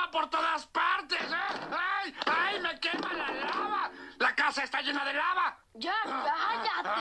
lava por todas partes, ¿eh? ¡Ay! ¡Ay! ¡Me quema la lava! ¡La casa está llena de lava! Ya, cállate.